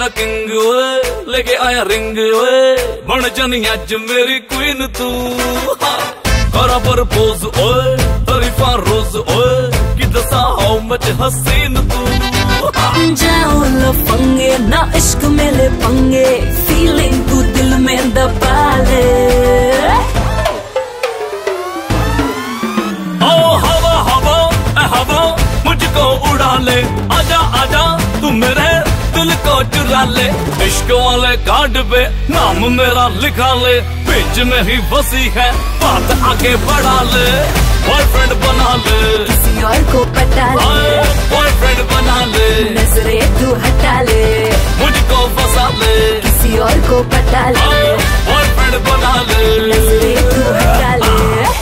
King ओए, लेके आया रिंग ओए, बन जानी अज मेरी क्वीन तू। करा प्रपोज ओए, तरीफा रोज ओए, कि दसा हाउ मच हसीन तू। जाओ लफंगे ना इश्क में ले पंगे, फीलिंग तू दिल में दबा ले। ओ हवा हवा ए हवा मुझको उड़ा ले, आजा आजा तू मेरे दिल को चुरा ले। इश्क वाले कार्ड पे नाम मेरा लिखा ले, बीच में ही बसी है बात आगे बढ़ा ले। बॉयफ्रेंड बना ले, किसी और को पटा ले, बॉयफ्रेंड बना ले, नजरें तू हटा ले, मुझको फंसा ले, किसी और को पटा ले, बॉयफ्रेंड बना ले, नजरें तू हटा ले।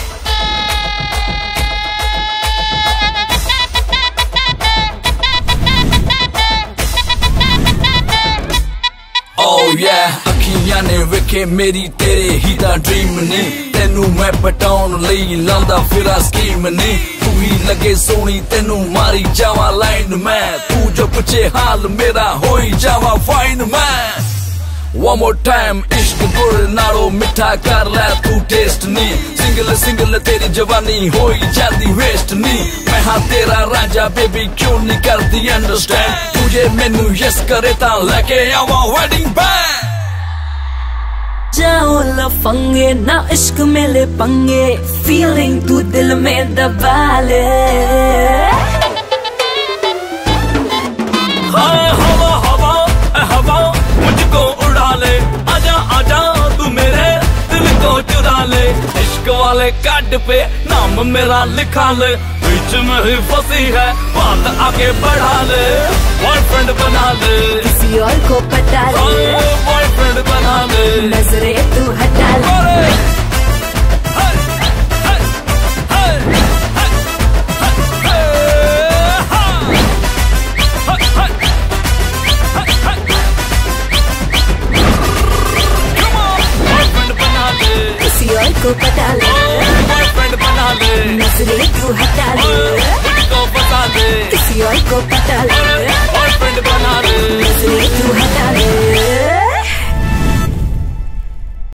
Oh yeah, अखियां ने वेखे मेरी तेरे ही दा ड्रीम ने, तेनू मैं पटाउन लई लांदा फिरा स्कीम ने। तू ही लगे सोनी तेनू मारी जावा लाइन में, तू जो पूछे हाल मेरा होई जावा फाइन मैं। One more time, इश्क गुड़ नालो मिठा कर ले तू टेस्ट नी, सिंगल सिंगल तेरी जवानी होई जाती वेस्ट नी। मैं हाँ तेरा राजा बेबी क्यों नहीं करती अंडरस्टैंड, तुझे मैनू यस करे ता लेके आवा वेडिंग बैंड। जाओ लफंगे ना इश्क में ले पंगे, फीलिंग तू दिल में दबा ले। हवा हवा ए हवा मुझको उड़ा ले, आजा आजा तू मेरे दिल को चुरा ले। इश्क वाले कार्ड पे नाम मेरा लिखा ले, बीच में ही फंसी है बात आगे बढ़ा ले। बॉयफ्रेंड बना ले, किसी और को पटा ले, बॉयफ्रेंड बना ले, नजरें तू हटा ले। किसी और को पटा ले, बॉयफ्रेंड बना ले, नजरें तू हटा ले, मुझको बता दे, किसी और को पटा ले, बॉयफ्रेंड बना ले, नजरें तू हटा ले।